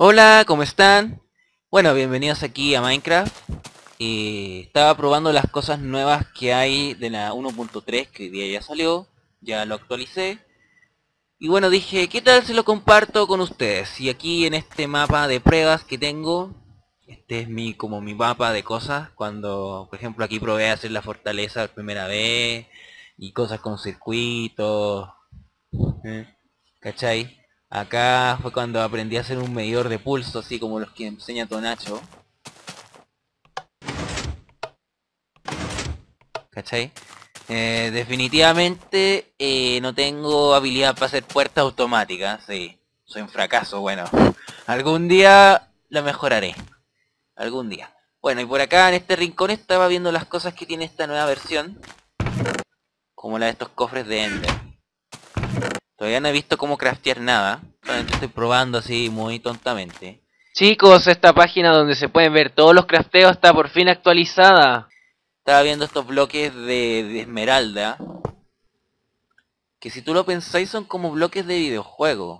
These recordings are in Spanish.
Hola, ¿cómo están? Bueno, bienvenidos aquí a Minecraft. Estaba probando las cosas nuevas que hay de la 1.3 que hoy día ya salió, ya lo actualicé. Y bueno, dije, ¿qué tal si lo comparto con ustedes? Y aquí en este mapa de pruebas que tengo, este es como mi mapa de cosas, cuando, por ejemplo, aquí probé a hacer la fortaleza por primera vez, y cosas con circuitos, ¿eh? ¿Cachai? Acá fue cuando aprendí a hacer un medidor de pulso, así como los que enseña Tonacho. ¿Cachai? Definitivamente no tengo habilidad para hacer puertas automáticas, sí. Soy un fracaso, bueno. Algún día la mejoraré. Algún día. Bueno, y por acá en este rincón estaba viendo las cosas que tiene esta nueva versión. Como la de estos cofres de Ender. Todavía no he visto cómo craftear nada. Solamente estoy probando así muy tontamente. Chicos, esta página donde se pueden ver todos los crafteos está por fin actualizada. Estaba viendo estos bloques de esmeralda. Que si tú lo pensáis son como bloques de videojuego.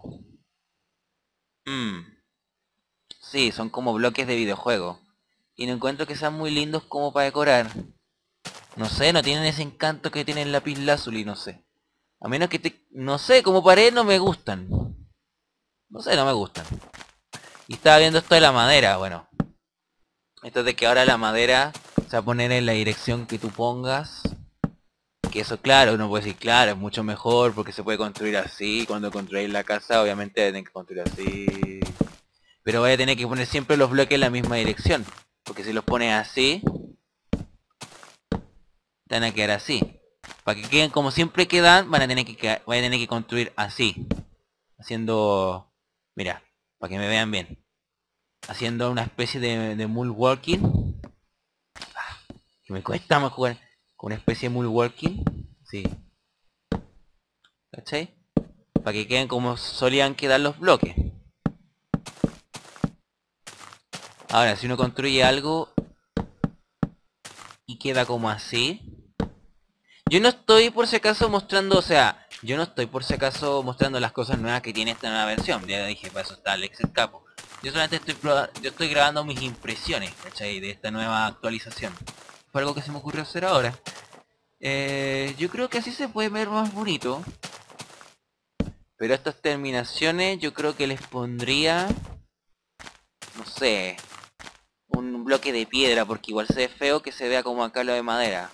Mmm. Sí, son como bloques de videojuego. Y no encuentro que sean muy lindos como para decorar. No sé, no tienen ese encanto que tiene el lapislázuli, no sé. A menos que te... No sé, como pared no me gustan. No sé, no me gustan. Y estaba viendo esto de la madera, bueno. Esto de que ahora la madera se va a poner en la dirección que tú pongas. Que eso, claro, uno puede decir, claro, es mucho mejor porque se puede construir así. Cuando construís la casa, obviamente tienen que construir así. Pero vaya a tener que poner siempre los bloques en la misma dirección. Porque si los pones así, te van a quedar así. Para que queden como siempre quedan, van a tener que construir así. Haciendo... Mira, para que me vean bien. Haciendo una especie de mule walking. Que me cuesta más jugar con una especie de mule walking. Sí. ¿Cachai? Para que queden como solían quedar los bloques. Ahora, si uno construye algo y queda como así, yo no estoy por si acaso mostrando, o sea, yo no estoy por si acaso mostrando las cosas nuevas que tiene esta nueva versión. Ya dije, para eso está Alex el Capo. Yo solamente yo estoy grabando mis impresiones, ¿cachai? De esta nueva actualización. Fue algo que se me ocurrió hacer ahora. Yo creo que así se puede ver más bonito. Pero estas terminaciones yo creo que les pondría, no sé, un bloque de piedra, porque igual se ve feo que se vea como acá lo de madera.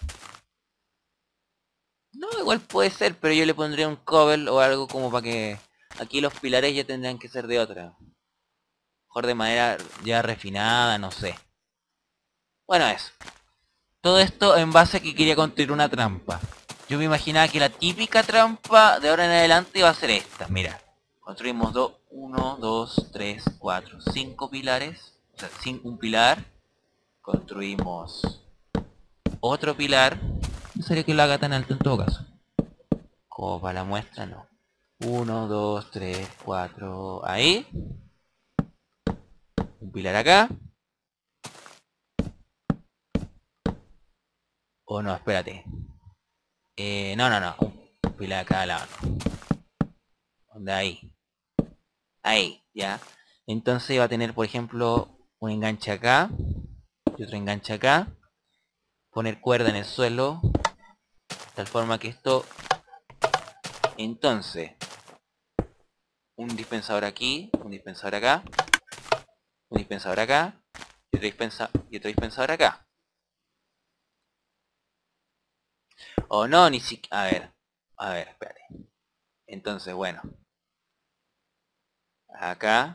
No, igual puede ser, pero yo le pondría un cover o algo como para que aquí los pilares ya tendrían que ser de otra. Mejor de madera ya refinada, no sé. Bueno, eso. Todo esto en base a que quería construir una trampa. Yo me imaginaba que la típica trampa de ahora en adelante iba a ser esta. Mira, construimos 1, 2, 3, 4, 5 pilares. O sea, sin un pilar. Construimos otro pilar. No sería que lo haga tan alto en todo caso. Como para la muestra, no. Uno, 2, 3, 4. Ahí. Un pilar acá. O no, espérate. No, no, no. Un pilar acá al lado. ¿Dónde? Ahí. Ahí, ya. Entonces va a tener, por ejemplo, un enganche acá. Y otro enganche acá. Poner cuerda en el suelo. De tal forma que esto... Entonces, un dispensador aquí. Un dispensador acá. Un dispensador acá. Y otro dispensador acá. O no, ni siquiera... A ver. A ver, espérate. Entonces, bueno. Acá.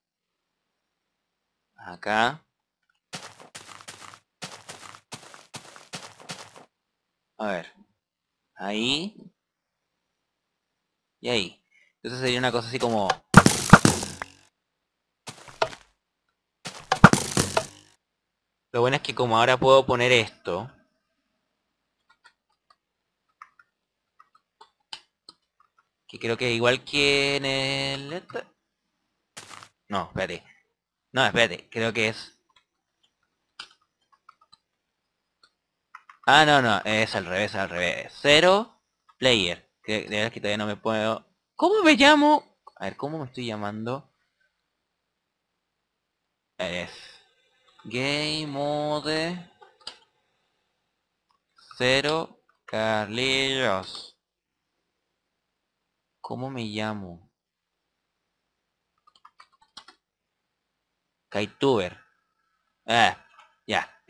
Acá. A ver. Ahí. Y ahí. Entonces sería una cosa así como... Lo bueno es que como ahora puedo poner esto. Que creo que igual que en el... No, espérate. No, espérate. Creo que es... Ah, no, no. Es al revés, al revés. Cero player. Que de verdad que todavía no me puedo... ¿Cómo me llamo? A ver, ¿cómo me estoy llamando? Es Game Mode 0 Carlillos. ¿Cómo me llamo? Kaituber. Ah, ya.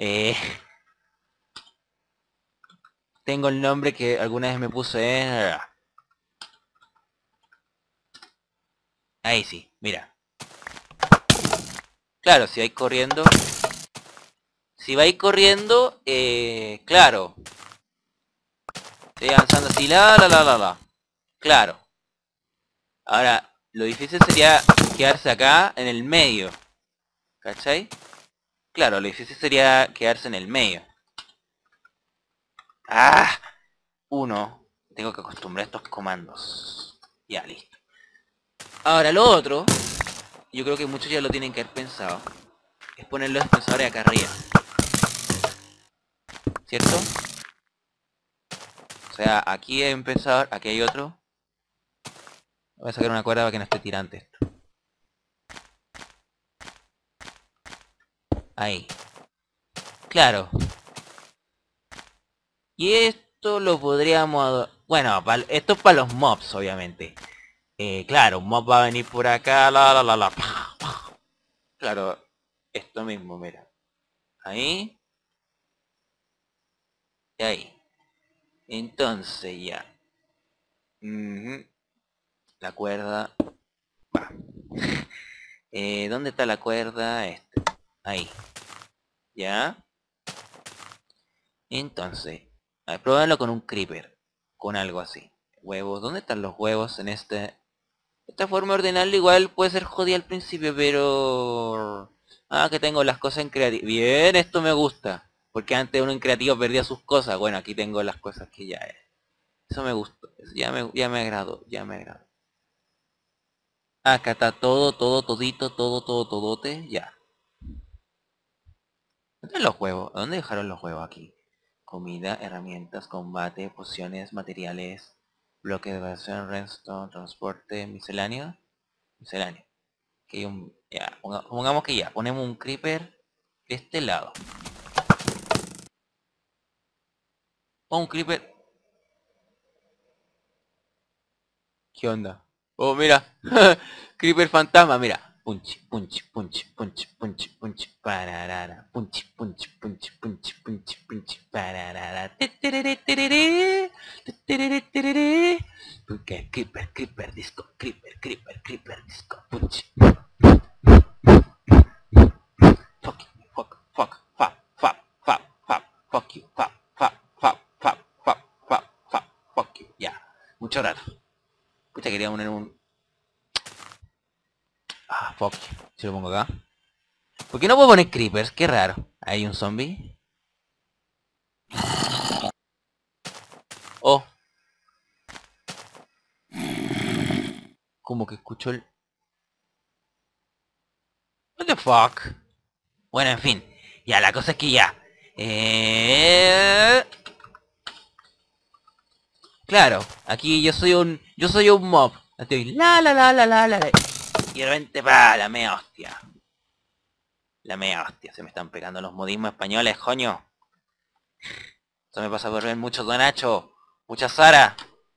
Tengo el nombre que alguna vez me puse. Ahí sí, mira. Claro, si vais corriendo. Si vais corriendo, claro. Estoy avanzando así, la. Claro. Ahora, lo difícil sería quedarse acá en el medio. ¿Cachai? Claro, lo difícil sería quedarse en el medio. ¡Ah! Uno. Tengo que acostumbrar a estos comandos. Ya, listo. Ahora, lo otro, yo creo que muchos ya lo tienen que haber pensado, es poner los dispensadores acá arriba. ¿Cierto? O sea, aquí hay un pensador, aquí hay otro. Voy a sacar una cuerda para que no esté tirante esto. Ahí. Claro. Y esto lo podríamos... Bueno, esto es para los mobs, obviamente. Claro, un mob va a venir por acá, la. Claro, esto mismo, mira. Ahí. Y ahí. Entonces ya. La cuerda. Va. ¿Dónde está la cuerda? Ahí. ¿Ya? Entonces, a ver, probarlo con un creeper. Con algo así. Huevos. ¿Dónde están los huevos en este? Esta forma de ordenarlo igual puede ser jodida al principio, pero... Ah, que tengo las cosas en creativo. Bien, esto me gusta. Porque antes uno en creativo perdía sus cosas. Bueno, aquí tengo las cosas que ya es. Eso me gustó. Eso ya me agradó. Ya me agradó. Acá está todito, todote. Ya. ¿Dónde están los huevos? ¿Dónde dejaron los huevos aquí? Comida, herramientas, combate, pociones, materiales, bloque de base, redstone, transporte, misceláneo. Misceláneo. Que hay un... Ya, pongamos que ya, ponemos un creeper de este lado. O un creeper... ¿Qué onda? Oh, mira. Creeper fantasma, mira. Punch, pararara. Punch, pararara. Porque creeper, disco, creeper, disco, punch. Fuck you, fuck you, ya. Mucho rato. Pucha, quería poner un... Ah, fuck. Si lo pongo acá. ¿Por qué no puedo poner creepers? Qué raro. ¿Hay un zombie? Oh. Como que escucho el... What the fuck? Bueno, en fin. Ya, la cosa es que ya. Claro, aquí yo soy un mob. Estoy la. Y de repente, pa, la mea hostia. La mea hostia, se me están pegando los modismos españoles, coño. Eso me pasa por ver mucho Don Nacho, mucha Sara.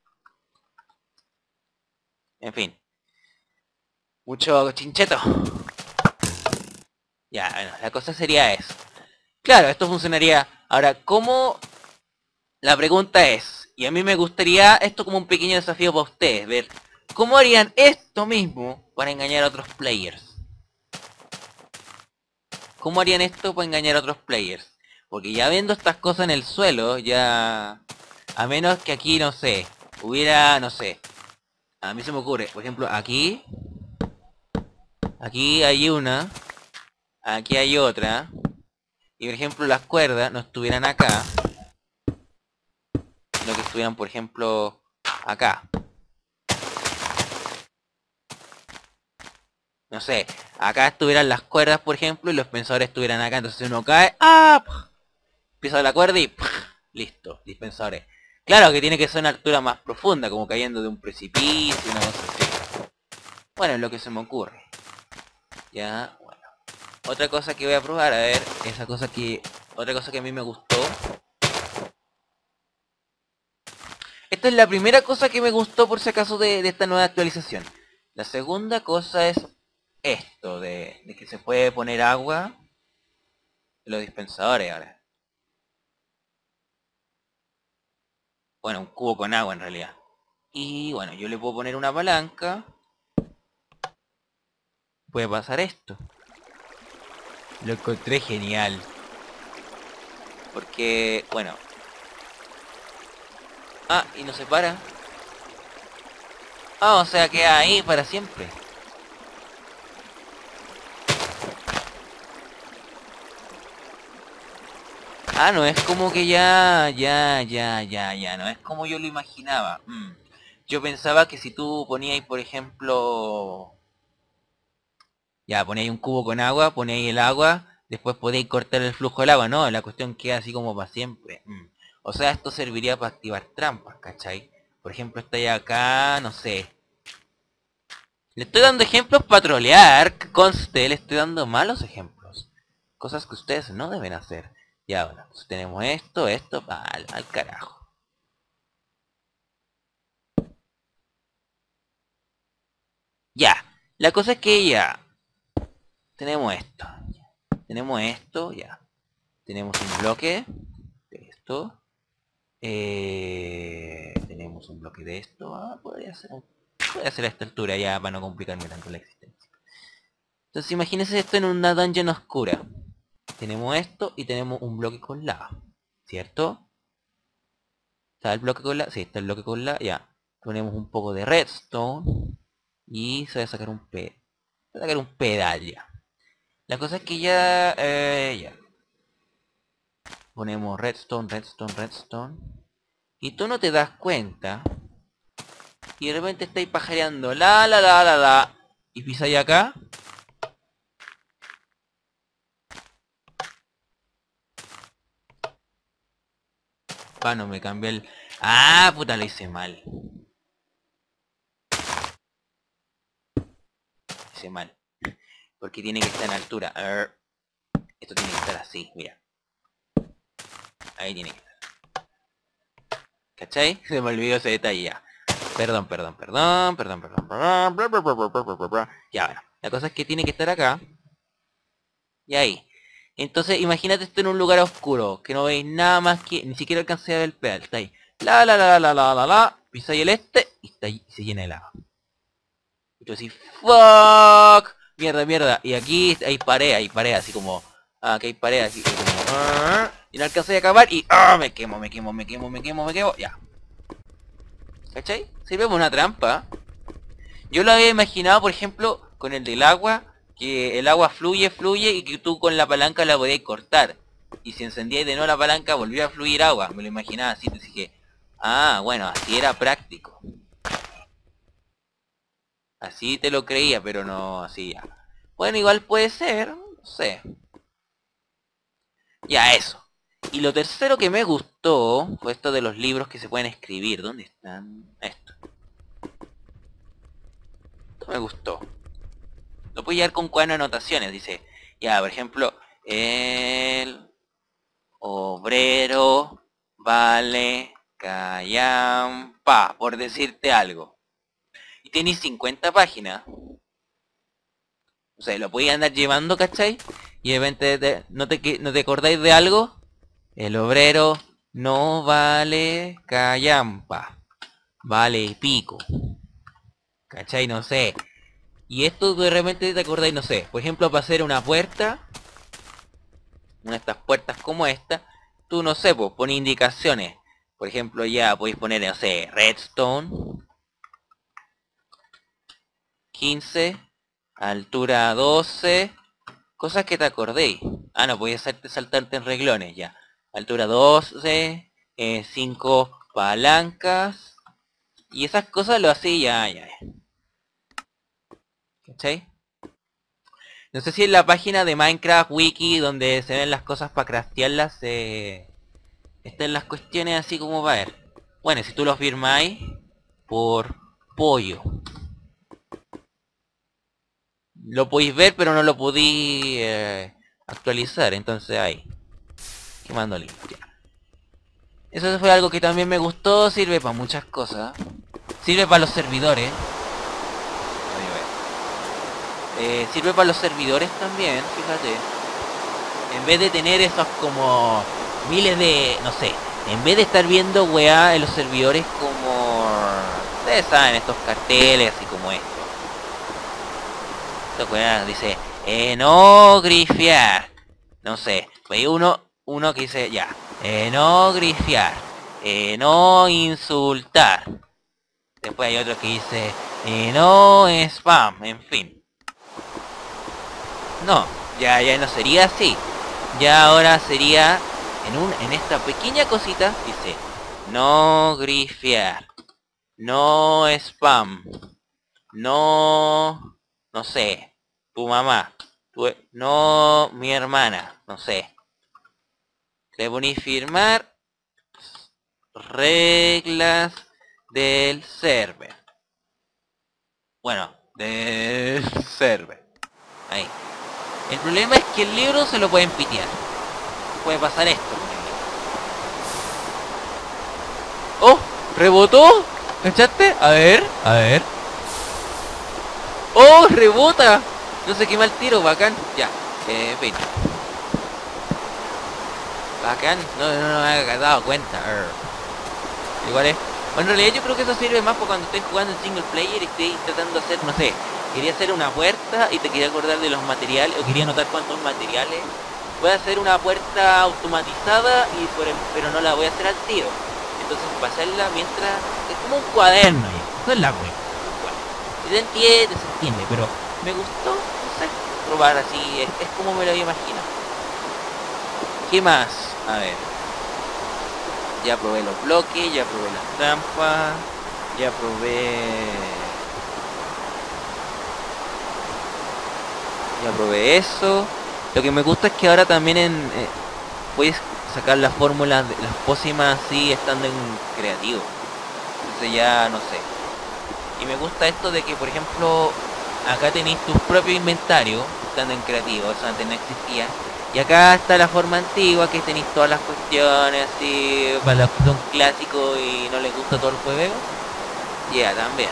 En fin. Mucho chincheto. Ya, bueno, la cosa sería eso. Claro, esto funcionaría. Ahora, ¿cómo? La pregunta es, y a mí me gustaría esto como un pequeño desafío para ustedes, ver cómo harían esto mismo para engañar a otros players. ¿Cómo harían esto para engañar a otros players? Porque ya viendo estas cosas en el suelo, ya... A menos que aquí, no sé, hubiera, no sé. A mí se me ocurre, por ejemplo, aquí... Aquí hay una. Aquí hay otra. Y por ejemplo las cuerdas no estuvieran acá. Sino que estuvieran, por ejemplo, acá. No sé, acá estuvieran las cuerdas, por ejemplo, y los pensadores estuvieran acá. Entonces uno cae, ¡ah! Pisa la cuerda y listo, dispensadores. Claro que tiene que ser una altura más profunda, como cayendo de un precipicio, una cosa así. Bueno, es lo que se me ocurre. Ya, bueno. Otra cosa que voy a probar, a ver, otra cosa que a mí me gustó. Esta es la primera cosa que me gustó por si acaso de esta nueva actualización. La segunda cosa es esto, de que se puede poner agua en los dispensadores ahora. Bueno, un cubo con agua en realidad. Y bueno, yo le puedo poner una palanca. Puede pasar esto. Lo encontré genial. Porque, bueno. Ah, y no se para. Ah, o sea, queda ahí para siempre. Ah, no es como que ya. No es como yo lo imaginaba. Yo pensaba que si tú poníais, por ejemplo... Ya, ponéis un cubo con agua, ponéis el agua, después podéis cortar el flujo del agua. No, la cuestión queda así como para siempre. O sea, esto serviría para activar trampas, ¿cachai? Por ejemplo, estáis acá, no sé. Le estoy dando ejemplos para trolear, que conste, le estoy dando malos ejemplos. Cosas que ustedes no deben hacer. Ya, bueno, pues tenemos esto, al carajo. Ya, la cosa es que ya, tenemos esto. Ya. Tenemos un bloque de esto. Tenemos un bloque de esto. Podría ser a esta altura ya para no complicarme tanto la existencia. Entonces imagínense esto en una dungeon oscura. Tenemos esto y tenemos un bloque con lava. ¿Cierto? ¿Está el bloque con lava? Sí, está el bloque con lava. Ya. Ponemos un poco de redstone. Y se va a sacar un pedal ya. La cosa es que ya. Ponemos redstone. Y tú no te das cuenta. Y de repente estáis pajareando. La. Y pisáis acá. No me cambié el... Ah, puta, lo hice mal. Hice mal. Porque tiene que estar en altura. Esto tiene que estar así, mira. Ahí tiene que estar. ¿Cachai? Se me olvidó ese detalle ya. Perdón. Ya, bueno. La cosa es que tiene que estar acá. Y ahí. Entonces, imagínate esto en un lugar oscuro. Que no veis nada más que... Ni siquiera alcancé a ver el pedal. Está ahí. La. Pisáis el y está ahí. Y se llena de lava. Y tú decís, fuck. Mierda. Y aquí hay pared, así como... Ah, aquí hay pared, así como... y no alcancé a acabar y... me quemo. Ya. ¿Cachai? Sirve como una trampa. Yo lo había imaginado, por ejemplo, con el del agua, que el agua fluye y que tú con la palanca la podías cortar. Y si encendías de nuevo la palanca, volvía a fluir agua. Me lo imaginaba así, te dije, ah, bueno, así era práctico. Así te lo creía, pero no así ya. Bueno, igual puede ser, no sé. Ya, eso. Y lo tercero que me gustó fue esto de los libros que se pueden escribir. ¿Dónde están? Esto me gustó. Lo puedes llevar con cuaderno de anotaciones. Dice, ya, por ejemplo, el obrero vale callampa, por decirte algo. Y tenéis 50 páginas. O sea, lo podéis andar llevando, ¿cachai? Y de repente no te acordáis de algo. El obrero no vale callampa. Vale pico. ¿Cachai? No sé. Y esto de repente te acordáis, no sé. Por ejemplo, para hacer una puerta. Una de estas puertas como esta. Tú no sé, pues pone indicaciones. Por ejemplo, ya podéis poner, no sé, redstone. 15. Altura 12. Cosas que te acordéis. Ah, no, podéis hacerte saltarte en reglones ya. Altura 12. 5 palancas. Y esas cosas lo hacía ya. ¿Cachai? No sé si en la página de Minecraft Wiki donde se ven las cosas para craftearlas están las cuestiones así como va a ver. Bueno, si tú los firmáis por pollo. lo podéis ver, pero no lo podéis actualizar. Entonces ahí, quemando link. Ya. Eso fue algo que también me gustó. Sirve para muchas cosas. Sirve para los servidores. Sirve para los servidores también, fíjate. En vez de tener esos como miles de, no sé, en vez de estar viendo weá en los servidores como, ustedes saben, estos carteles así como esto. Esto weá dice, no grifear. No sé, hay uno que dice, ya, no grifear, no insultar. Después hay otro que dice, no spam, en fin. No, ya no sería así. Ya ahora sería en esta pequeña cosita dice no grifear, no spam, no sé, tu mamá, no mi hermana, no sé. Le poní firmar reglas del server. Bueno, del server. Ahí. El problema es que el libro se lo pueden pitear. Puede pasar esto con el libro. ¡Oh! ¡Rebotó! ¿Cachaste? A ver. ¡Oh! ¡Rebota! No se quema el tiro, bacán. Ya, fin. Bacán. No me había dado cuenta. Igual es... Bueno, en realidad yo creo que eso sirve más para cuando estés jugando en single player y estés tratando de hacer, no sé, quería hacer una puerta y te quería acordar de los materiales, o quería anotar cuántos materiales. Voy a hacer una puerta automatizada y pero no la voy a hacer al tiro. Entonces pasarla mientras... Es como un cuaderno ya. No es la web. Si se entiende, pero me gustó, no sé, probar así, es como me lo había imaginado. ¿Qué más? A ver. Ya probé los bloques, ya probé las trampas, ya probé eso. Lo que me gusta es que ahora también puedes sacar las fórmulas, las pócimas así estando en creativo. Entonces ya no sé. Y me gusta esto de que, por ejemplo, acá tenéis tu propio inventario estando en creativo, eso antes no existía. Y acá está la forma antigua, que tenéis todas las cuestiones así, para los que son clásicos y no les gusta todo el juego. Ya, también.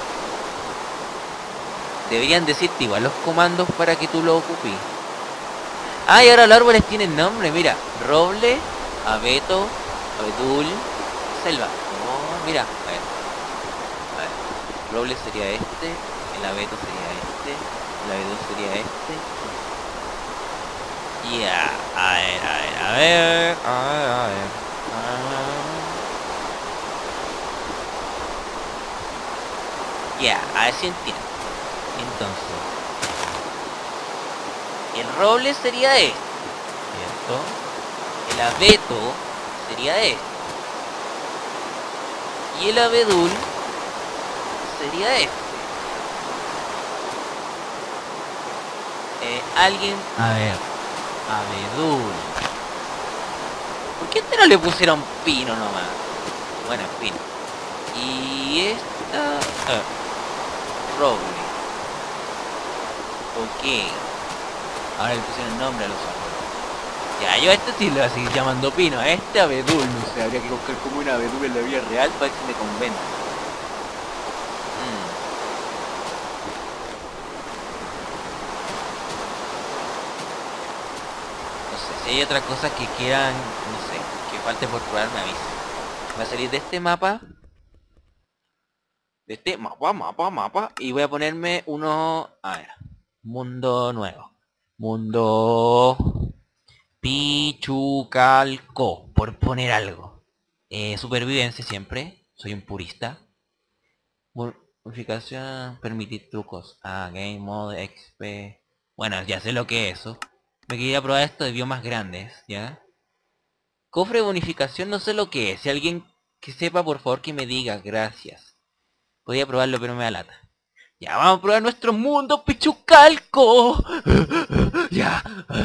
Deberían decirte igual los comandos para que tú lo ocupes. Ah, y ahora los árboles tienen nombre, mira. Roble, abeto, abedul, selva. Oh, mira, a ver. Roble sería este, el abeto sería este, el abedul sería este. Ya, a ver. Ya, a ver si entiendo. Entonces, el roble sería este, ¿cierto? El abeto sería este. Y el abedul sería este. Alguien... A ver, abedul. ¿Por qué este no le pusieron pino nomás? Bueno, en fin. Y esta... roble. Ok. Ahora le pusieron nombre a los árboles. Ya, yo a este sí le voy a seguir llamando pino. A este abedul. No sé, habría que buscar como un abedul en la vida real para que me convenga. No sé, si hay otra cosa que quieran, no sé, que falte por probar, me avisen. Voy a salir de este mapa. De este mapa. Y voy a ponerme uno... A ver. Mundo nuevo. Mundo... Pichucalco, por poner algo. Supervivencia siempre. Soy un purista. Modificación, permitir trucos. Game Mode, XP. Bueno, ya sé lo que es eso. Me quería probar esto de biomas grandes, ¿ya? Cofre de bonificación, no sé lo que es. Si alguien que sepa, por favor, que me diga. Gracias. Podía probarlo, pero me da lata. Ya, vamos a probar nuestro mundo Pichucalco. Ya.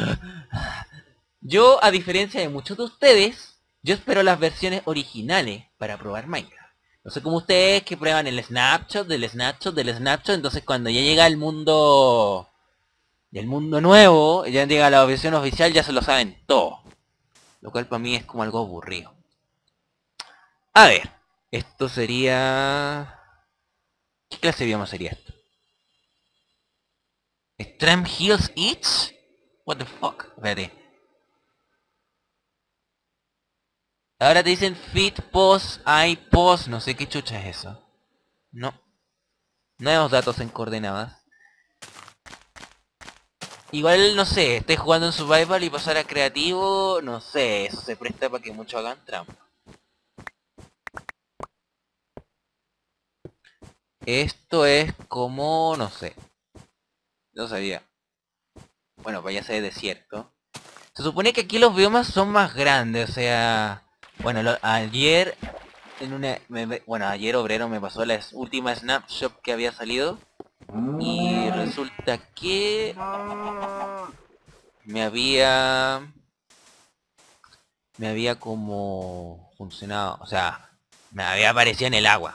Yo, a diferencia de muchos de ustedes, yo espero las versiones originales para probar Minecraft. No sé como ustedes que prueban el snapshot, entonces cuando ya llega al mundo Y el mundo nuevo, ya llega la versión oficial, ya se lo saben todo. Lo cual para mí es como algo aburrido. A ver, esto sería... ¿Qué clase de bioma sería esto? ¿Extreme Hills Eats? What the fuck? Espérate. Ahora te dicen Fit Post, I Post, no sé qué chucha es eso. No. Nuevos datos en coordenadas. Igual, no sé, estés jugando en Survival y pasar a creativo, no sé, eso se presta para que muchos hagan trampa. Esto es como, no sé, no sabía. Bueno, vaya a ser desierto. Se supone que aquí los biomas son más grandes, o sea... Bueno, ayer, en una... bueno, ayer Obrero me pasó la última snapshot que había salido. Y resulta que... Me había... Me había como... funcionado, o sea... Me había aparecido en el agua.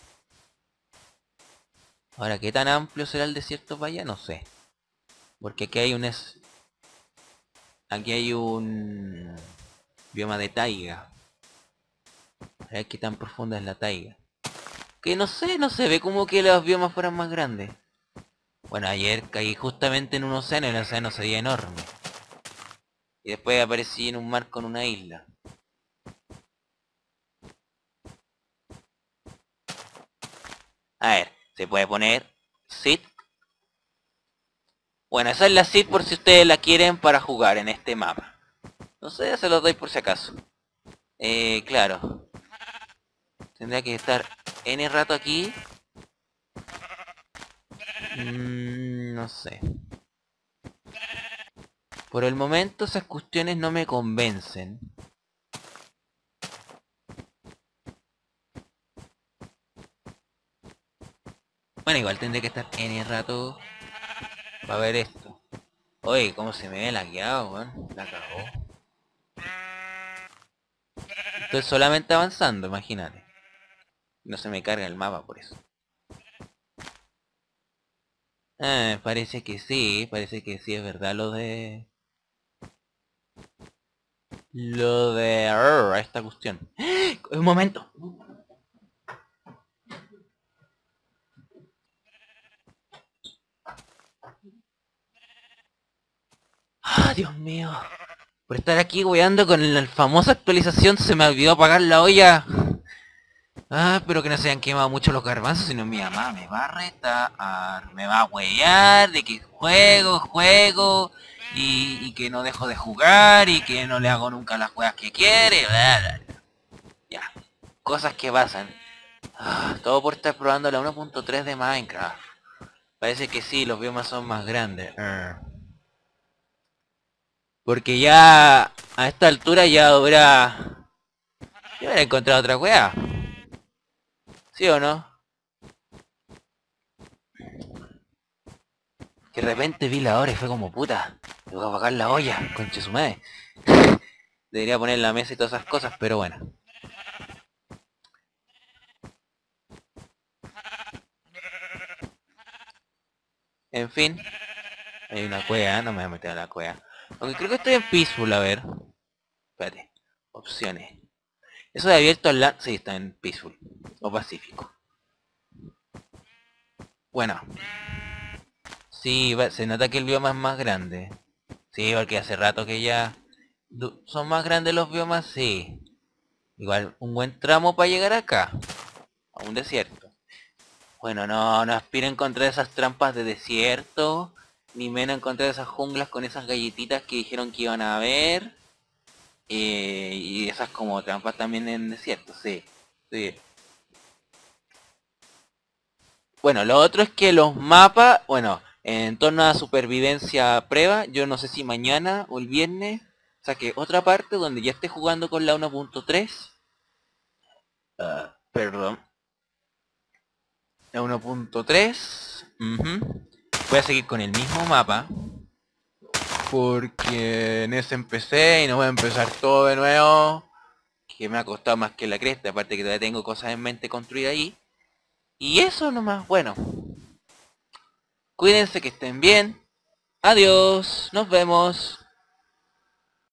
Ahora, ¿qué tan amplio será el desierto para allá? No sé. Porque aquí hay un... Aquí hay un... bioma de taiga. A ver qué tan profunda es la taiga. Que no sé, no se ve como que los biomas fueran más grandes. Bueno, ayer caí justamente en un océano y el océano se veía enorme. Y después aparecí en un mar con una isla. A ver, se puede poner SID. Bueno, esa es la SID por si ustedes la quieren para jugar en este mapa. No sé, se los doy por si acaso. Claro. Tendría que estar N rato aquí. No sé. Por el momento esas cuestiones no me convencen. Bueno, igual tendré que estar N rato para ver esto. Oye, cómo se me ve lagueado, weón. La cagó. Estoy solamente avanzando, imagínate. No se me carga el mapa por eso. parece que sí es verdad lo de... Lo de... esta cuestión. Un momento. Ah, Dios mío. Por estar aquí weando con la famosa actualización se me olvidó apagar la olla. Ah, pero que no se hayan quemado mucho los garbanzos, sino mi mamá me va a retar, me va a huear de que juego, y que no dejo de jugar, y que no le hago nunca las juegas que quiere, bla, bla, bla. Ya, cosas que pasan. Todo por estar probando la 1.3 de Minecraft. Parece que sí, los biomas son más grandes. Porque ya a esta altura ya hubiera... Yo hubiera encontrado otra wea. ¿Sí o no? Que de repente vi la hora y fue como puta. Tengo que apagar la olla, conche su madre. Debería poner la mesa y todas esas cosas, pero bueno. En fin. Hay una cueva, no me voy a meter a la cueva. Aunque creo que estoy en Peaceful, a ver. Espérate. Opciones. Eso de abierto al LAN... Sí, está en Peaceful. O Pacífico. Bueno. Sí, se nota que el bioma es más grande. Sí, porque hace rato que ya... ¿Son más grandes los biomas? Sí. Igual, un buen tramo para llegar acá. A un desierto. Bueno, no aspiro a encontrar esas trampas de desierto. Ni menos encontrar esas junglas con esas galletitas que dijeron que iban a haber. Y esas como trampas también en desierto, sí. Sí. Bueno, lo otro es que los mapas, bueno, en torno a supervivencia prueba, yo no sé si mañana o el viernes saqué otra parte donde ya esté jugando con la 1.3. Perdón. La 1.3. Voy a seguir con el mismo mapa. Porque en ese empecé y no voy a empezar todo de nuevo. Que me ha costado más que la cresta. Aparte que todavía tengo cosas en mente construir ahí. Y eso nomás, bueno. Cuídense, que estén bien. Adiós, nos vemos.